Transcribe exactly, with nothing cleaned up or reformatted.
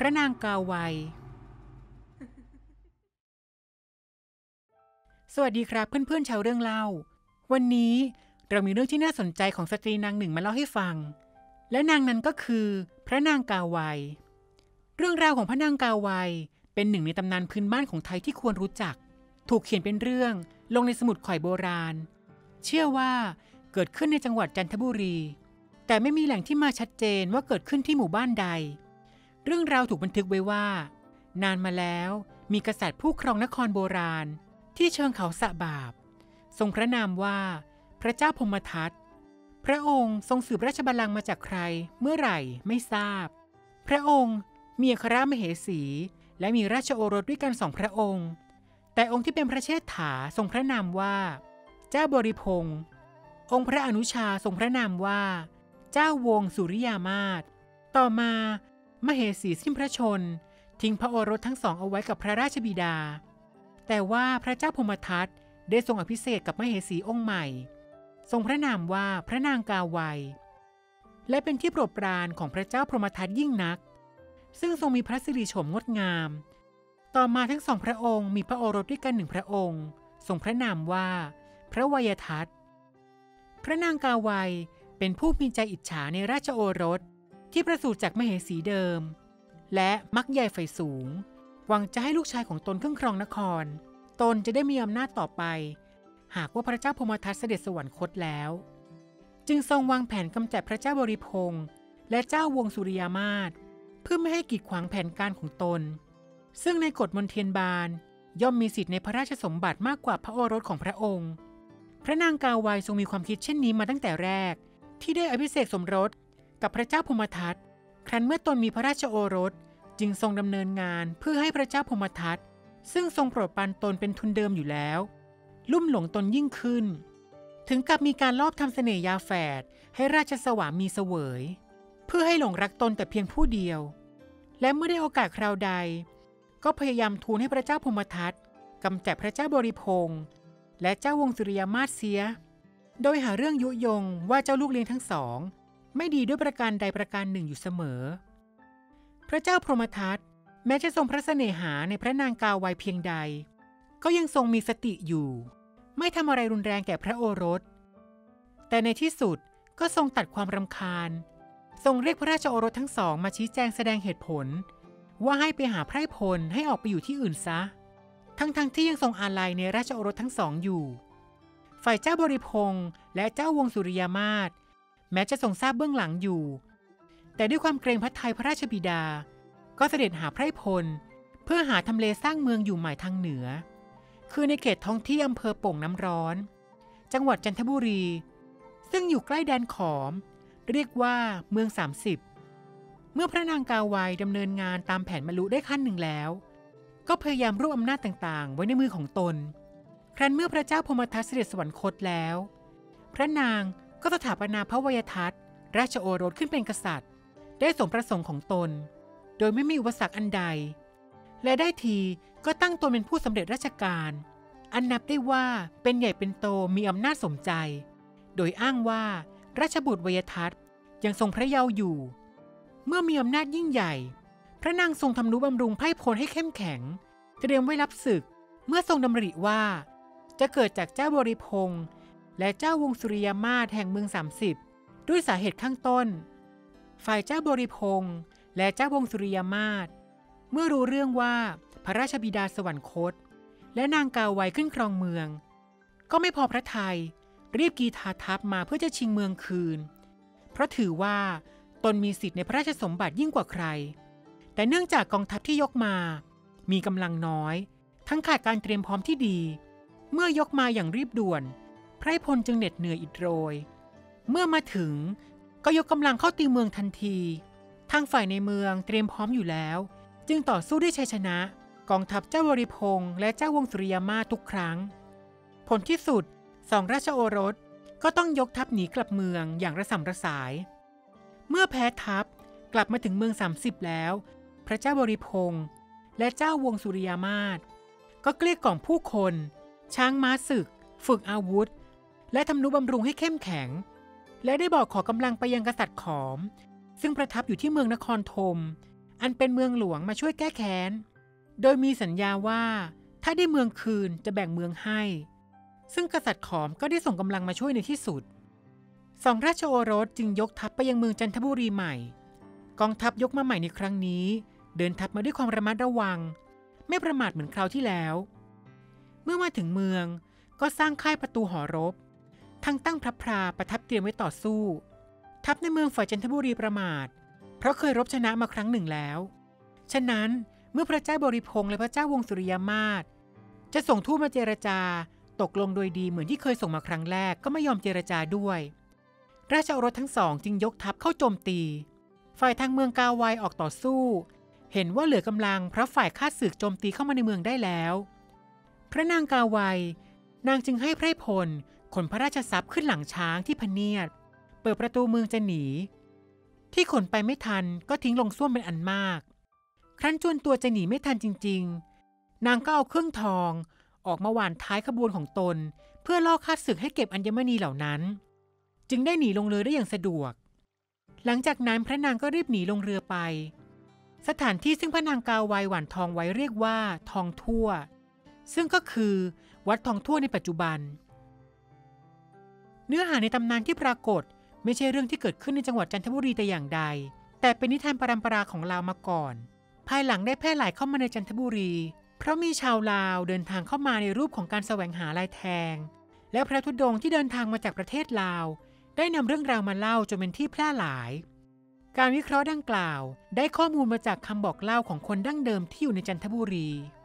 ระนางกาไวสวัสดีครับเพื่อนๆชาวเรื่องเล่าวันนี้เรามีเรื่องที่น่าสนใจของสตรีนางหนึ่งมาเล่าให้ฟังและนางนั้นก็คือพระนางกาไวเรื่องราวของพระนางกาไวเป็นหนึ่งในตำนานพื้นบ้านของไทยที่ควรรู้จักถูกเขียนเป็นเรื่องลงในสมุดข่อยโบราณเชื่อว่าเกิดขึ้นในจังหวัดจันทบุรีแต่ไม่มีแหล่งที่มาชัดเจนว่าเกิดขึ้นที่หมู่บ้านใดเรื่องราวถูกบันทึกไว้ว่านานมาแล้วมีกษัตริย์ผู้ครองนครโบราณที่เชิงเขาสะบาบทรงพระนามว่าพระเจ้าพมทัตพระองค์ทรงสืบราชบัลลังก์มาจากใครเมื่อไหร่ไม่ทราบพระองค์มีอัครมเหสีและมีราชโอรสด้วยกันสองพระองค์แต่องค์ที่เป็นพระเชษฐาทรงพระนามว่าเจ้าบริพงศ์องค์พระอนุชาทรงพระนามว่าเจ้าวงศ์สุริยามาศต่อมามเหสีสิ้นพระชนทิ้งพระโอรสทั้งสองเอาไว้กับพระราชบิดาแต่ว่าพระเจ้าพมทัตได้ทรงอภิเษกกับมเหสีองค์ใหม่ทรงพระนามว่าพระนางกาไวและเป็นที่โปรดปรานของพระเจ้าพมทัตยิ่งนักซึ่งทรงมีพระสิริโฉมงดงามต่อมาทั้งสองพระองค์มีพระโอรสด้วยกันหนึ่งพระองค์ทรงพระนามว่าพระวัยทัตพระนางกาไวเป็นผู้มีใจอิจฉาในราชโอรสที่ประสูติจากมเหสีเดิมและมักใหญ่ไฟสูงหวังจะให้ลูกชายของตนขึ้นครองนครตนจะได้มีอำนาจต่อไปหากว่าพระเจ้าพมทัตเสด็จสวรรคตแล้วจึงทรงวางแผนกำจัดพระเจ้าบริพงศ์และเจ้าวงศ์สุริยามาศเพื่อไม่ให้กีดขวางแผนการของตนซึ่งในกฎมนเทียนบานย่อมมีสิทธิในพระราชสมบัติมากกว่าพระโอรสของพระองค์พระนางกาไวทรงมีความคิดเช่นนี้มาตั้งแต่แรกที่ได้อภิเษกสมรสกับพระเจ้าพมทัตครั้นเมื่อตนมีพระราชโอรสจึงทรงดำเนินงานเพื่อให้พระเจ้าพมทัตซึ่งทรงโปรดปรานตนเป็นทุนเดิมอยู่แล้วลุ่มหลงตนยิ่งขึ้นถึงกับมีการลอบทำเสน่ห์ยาแฝดให้ราชสวามีเสวยเพื่อให้หลงรักตนแต่เพียงผู้เดียวและเมื่อได้โอกาสคราวใดก็พยายามทูลให้พระเจ้าพมทัตกำจัดพระเจ้าบริพงศ์และเจ้าวงศ์สุริยามาศเสียโดยหาเรื่องยุยงว่าเจ้าลูกเลี้ยงทั้งสองไม่ดีด้วยประการใดประการหนึ่งอยู่เสมอพระเจ้าพมทัตแม้จะทรงพระเสน่หาในพระนางกาไวเพียงใดก็ยังทรงมีสติอยู่ไม่ทำอะไรรุนแรงแก่พระโอรสแต่ในที่สุดก็ทรงตัดความรำคาญทรงเรียกพระราชโอรสทั้งสองมาชี้แจงแสดงเหตุผลว่าให้ไปหาไพร่พลให้ออกไปอยู่ที่อื่นซะทั้งๆ ท, ที่ยังทรงอาลัยในราชโอรสทั้งสองอยู่ฝ่ายเจ้าบริพงศ์และเจ้าวงศ์สุริยามาศแม้จะทรงทราบเบื้องหลังอยู่แต่ด้วยความเกรงพระทัยพระราชบิดาก็เสด็จหาไพร่พลเพื่อหาทำเลสร้างเมืองอยู่ใหม่ทางเหนือคือในเขตท้องที่อำเภอโป่งน้ำร้อนจังหวัดจันทบุรีซึ่งอยู่ใกล้แดนขอมเรียกว่าเมืองสามสิบเมื่อพระนางกาไวดำเนินงานตามแผนบรรลุได้ขั้นหนึ่งแล้วก็พยายามรวบอำนาจต่างๆไว้ในมือของตนครั้นเมื่อพระเจ้าพมทัตเสด็จสวรรคตแล้วพระนางก็สถาปนาพระวัยทัตราชโอรสขึ้นเป็นกษัตริย์ได้สมประสงค์ของตนโดยไม่มีอุปสรรคอันใดและได้ทีก็ตั้งตนเป็นผู้สำเร็จราชการอันนับได้ว่าเป็นใหญ่เป็นโตมีอำนาจสมใจโดยอ้างว่าราชบุตรวัยทัตยังทรงพระเยาว์อยู่เมื่อมีอำนาจยิ่งใหญ่พระนางทรงทำนุบำรุงไพร่พลให้เข้มแข็งเตรียมไว้รับศึกเมื่อทรงดำริว่าจะเกิดจากเจ้าบริพงศ์และเจ้าวงศ์สุริยามาศแห่งเมืองสามสิบด้วยสาเหตุข้างต้นฝ่ายเจ้าบริพงศ์และเจ้าวงศ์สุริยามาศเมื่อรู้เรื่องว่าพระราชบิดาสวรรคตและนางกาไวขึ้นครองเมืองก็ไม่พอพระทัยรีบกีทาทัพมาเพื่อจะชิงเมืองคืนเพราะถือว่าตนมีสิทธิ์ในพระราชสมบัติยิ่งกว่าใครแต่เนื่องจากกองทัพที่ยกมามีกำลังน้อยทั้งขาดการเตรียมพร้อมที่ดีเมื่อยกมาอย่างรีบด่วนไพร่พลจึงเหน็ดเหนื่อยอิดโรยเมื่อมาถึงก็ยกกำลังเข้าตีเมืองทันทีทางฝ่ายในเมืองเตรียมพร้อมอยู่แล้วจึงต่อสู้ด้วยชัยชนะกองทัพเจ้าบริพงศ์และเจ้าวงศ์สุริยามาศทุกครั้งผลที่สุดสองราชโอรสก็ต้องยกทัพหนีกลับเมืองอย่างระส่ำระสายเมื่อแพ้ทัพกลับมาถึงเมืองสามสิบแล้วพระเจ้าบริพงศ์และเจ้าวงศ์สุริยามาศก็เกลี้ยกล่อมผู้คนช้างม้าศึกฝึกอาวุธและทำนุบำรุงให้เข้มแข็งและได้บอกขอกำลังไปยังกษัตริย์ขอมซึ่งประทับอยู่ที่เมืองนครธมอันเป็นเมืองหลวงมาช่วยแก้แค้นโดยมีสัญญาว่าถ้าได้เมืองคืนจะแบ่งเมืองให้ซึ่งกษัตริย์ขอมก็ได้ส่งกำลังมาช่วยในที่สุดสองราชโอรสจึงยกทัพไปยังเมืองจันทบุรีใหม่กองทัพยกมาใหม่ในครั้งนี้เดินทัพมาด้วยความระมัดระวังไม่ประมาทเหมือนคราวที่แล้วเมื่อมาถึงเมืองก็สร้างค่ายประตูหอรบทั้งตั้งพระพราประทับเตรียมไว้ต่อสู้ทัพในเมืองฝ่ายจันทบุรีประมาทเพราะเคยรบชนะมาครั้งหนึ่งแล้วฉะนั้นเมื่อพระเจ้าบริพงษ์และพระเจ้าวงศ์สุริยมาศจะส่งทูตมาเจรจาตกลงโดยดีเหมือนที่เคยส่งมาครั้งแรกก็ไม่ยอมเจรจาด้วยราชโอรสทั้งสองจึงยกทัพเข้าโจมตีฝ่ายทางเมืองกาไวออกต่อสู้เห็นว่าเหลือกำลังเพราะฝ่ายข้าศึกโจมตีเข้ามาในเมืองได้แล้วพระนางกาไวนางจึงให้ไพร่พลขนพระราชทรัพย์ขึ้นหลังช้างที่พเนียดเปิดประตูเมืองจะหนีที่ขนไปไม่ทันก็ทิ้งลงส้วมเป็นอันมากครั้นจวนตัวจะหนีไม่ทันจริงๆนางก็เอาเครื่องทองออกมาหว่านท้ายขบวนของตนเพื่อล่อข้าศึกให้เก็บอัญมณีเหล่านั้นจึงได้หนีลงเรือได้อย่างสะดวกหลังจากนั้นพระนางก็รีบหนีลงเรือไปสถานที่ซึ่งพระนางกาไวหว่านทองไว้เรียกว่าทองทั่วซึ่งก็คือวัดทองทั่วในปัจจุบันเนื้อหาในตำนานที่ปรากฏไม่ใช่เรื่องที่เกิดขึ้นในจังหวัดจันทบุรีแต่อย่างใดแต่เป็นนิทานปรัมปราของลาวมาก่อนภายหลังได้แพร่หลายเข้ามาในจันทบุรีเพราะมีชาวลาวเดินทางเข้ามาในรูปของการแสวงหาลายแทงและพระธุดงค์ที่เดินทางมาจากประเทศลาวได้นำเรื่องราวมาเล่าจนเป็นที่แพร่หลายการวิเคราะห์ดังกล่าวได้ข้อมูลมาจากคำบอกเล่าของคนดั้งเดิมที่อยู่ในจันทบุรี